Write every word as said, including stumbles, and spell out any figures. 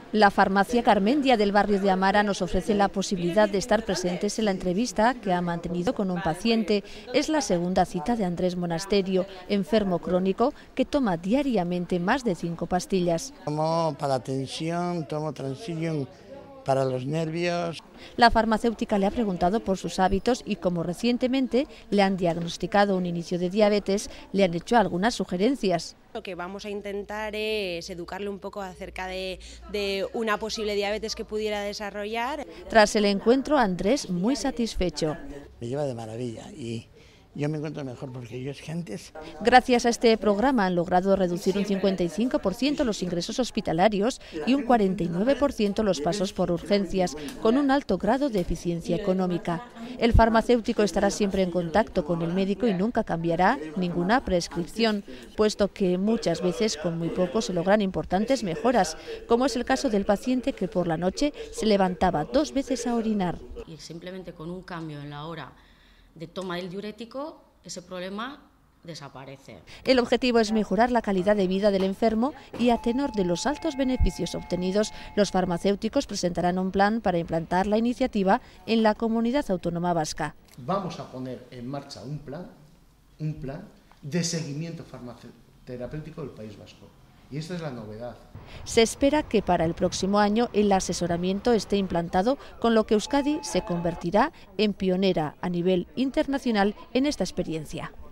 La farmacia Carmendia del barrio de Amara nos ofrece la posibilidad de estar presentes en la entrevista que ha mantenido con un paciente. Es la segunda cita de Andrés Monasterio, enfermo crónico que toma diariamente más de cinco pastillas. Tomo para la tensión, tomo Transilium para los nervios. La farmacéutica le ha preguntado por sus hábitos y como recientemente le han diagnosticado un inicio de diabetes, le han hecho algunas sugerencias. Lo que vamos a intentar es educarle un poco acerca de, de una posible diabetes que pudiera desarrollar. Tras el encuentro, Andrés muy satisfecho. Me lleva de maravilla y yo me encuentro mejor porque yo es que antes... Gracias a este programa han logrado reducir un cincuenta y cinco por ciento los ingresos hospitalarios y un cuarenta y nueve por ciento los pasos por urgencias, con un alto grado de eficiencia económica. El farmacéutico estará siempre en contacto con el médico y nunca cambiará ninguna prescripción, puesto que muchas veces con muy poco se logran importantes mejoras, como es el caso del paciente que por la noche se levantaba dos veces a orinar. Y simplemente con un cambio en la hora de toma del diurético, ese problema desaparece. El objetivo es mejorar la calidad de vida del enfermo y a tenor de los altos beneficios obtenidos, los farmacéuticos presentarán un plan para implantar la iniciativa en la Comunidad Autónoma Vasca. Vamos a poner en marcha un plan, un plan de seguimiento farmacoterapéutico del País Vasco. Y esta es la novedad. Se espera que para el próximo año el asesoramiento esté implantado, con lo que Euskadi se convertirá en pionera a nivel internacional en esta experiencia.